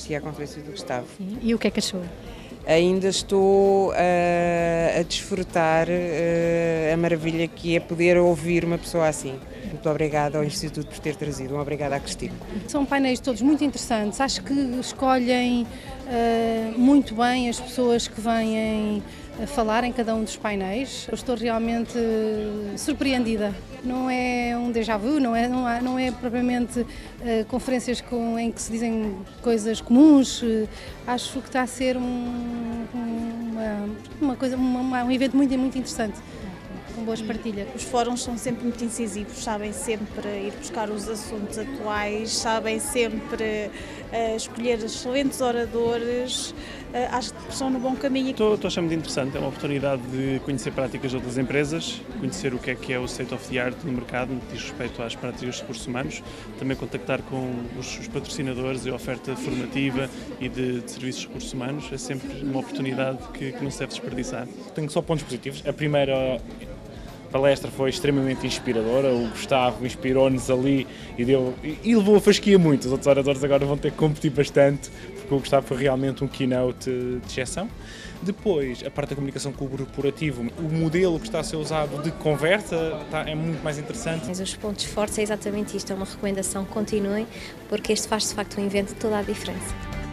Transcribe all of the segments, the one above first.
assisti à conferência do Gustavo. Sim. E o que é que achou? Ainda estou a desfrutar a maravilha que é poder ouvir uma pessoa assim. Muito obrigada ao Instituto por ter trazido. Obrigada à Cristina. São painéis todos muito interessantes. Acho que escolhem muito bem as pessoas que vêm falar em cada um dos painéis. Eu estou realmente surpreendida. Não é um déjà vu, não é propriamente conferências em que se dizem coisas comuns. Acho que está a ser um evento muito interessante, com boas partilhas. Os fóruns são sempre muito incisivos, sabem sempre ir buscar os assuntos atuais, sabem sempre escolher excelentes oradores, acho que estão no bom caminho. Estou a achar muito interessante, é uma oportunidade de conhecer práticas de outras empresas, conhecer o que é o state of the art no mercado, no que diz respeito às práticas de recursos humanos, também contactar com os patrocinadores e a oferta formativa e de serviços de recursos humanos, é sempre uma oportunidade que não se deve desperdiçar. Tenho só pontos positivos. A primeira palestra foi extremamente inspiradora, o Gustavo inspirou-nos ali e levou a fasquia muito. Os outros oradores agora vão ter que competir bastante, porque o Gustavo foi realmente um keynote de exceção. Depois, a parte da comunicação corporativa, o modelo que está a ser usado de conversa é muito mais interessante. Os pontos fortes é exatamente isto, é uma recomendação, continuem, porque este faz de facto um evento de toda a diferença.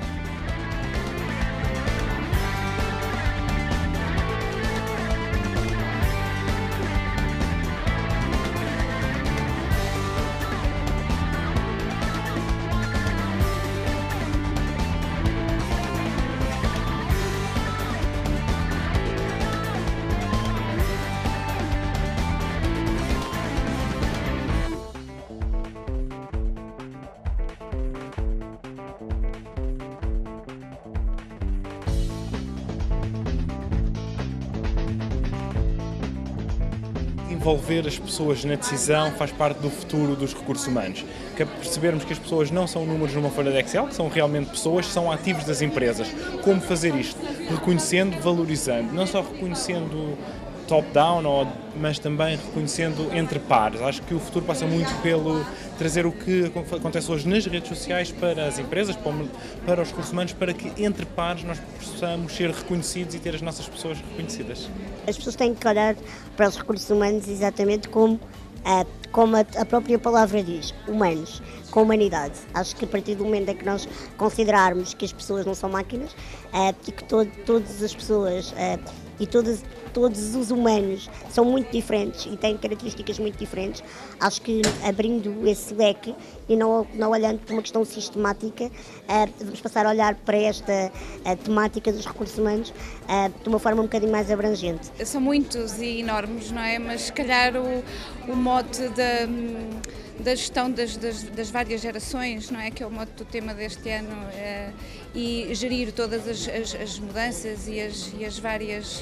Envolver as pessoas na decisão faz parte do futuro dos recursos humanos. Percebermos que as pessoas não são números numa folha de Excel, que são realmente pessoas, são ativos das empresas. Como fazer isto? Reconhecendo, valorizando, não só reconhecendo top-down, mas também reconhecendo entre pares. Acho que o futuro passa muito pelo trazer o que acontece hoje nas redes sociais para as empresas, para os recursos humanos, para que entre pares nós possamos ser reconhecidos e ter as nossas pessoas reconhecidas. As pessoas têm que olhar para os recursos humanos exatamente como a própria palavra diz, humanos, com humanidade. Acho que a partir do momento em que nós considerarmos que as pessoas não são máquinas e que todas as pessoas e todos os humanos são muito diferentes e têm características muito diferentes, acho que abrindo esse leque e não olhando para uma questão sistemática, vamos passar a olhar para esta temática dos recursos humanos de uma forma um bocadinho mais abrangente. São muitos e enormes, não é? Mas se calhar o mote da gestão das várias gerações, não é? Que é o mote do tema deste ano, e gerir todas as mudanças e as várias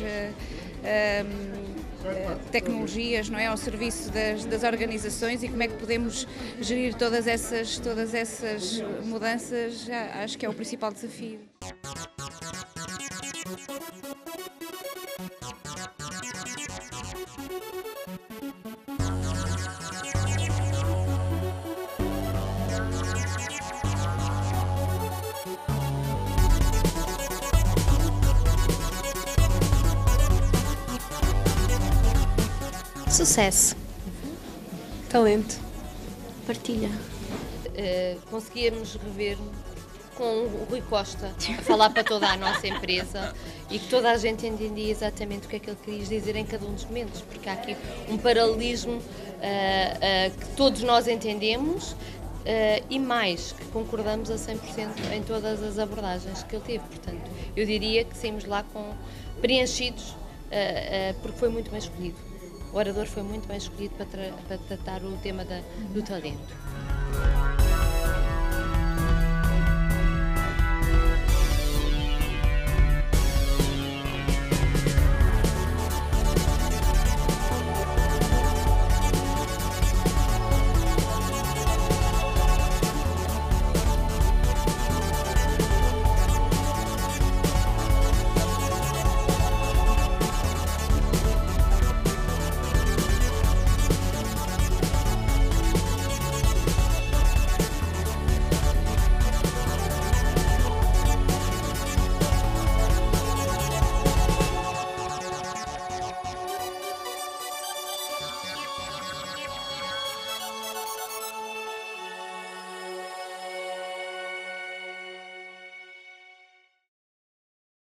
tecnologias, não é, ao serviço das organizações, e como é que podemos gerir todas essas mudanças, acho que é o principal desafio. Sucesso. Talento. Partilha. Conseguíamos rever com o Rui Costa a falar para toda a nossa empresa e que toda a gente entendia exatamente o que é que ele queria dizer em cada um dos momentos, porque há aqui um paralelismo que todos nós entendemos e mais, que concordamos a 100% em todas as abordagens que ele teve. Portanto, eu diria que saímos lá preenchidos porque foi muito bem escolhido. O orador foi muito bem escolhido para tratar o tema do talento.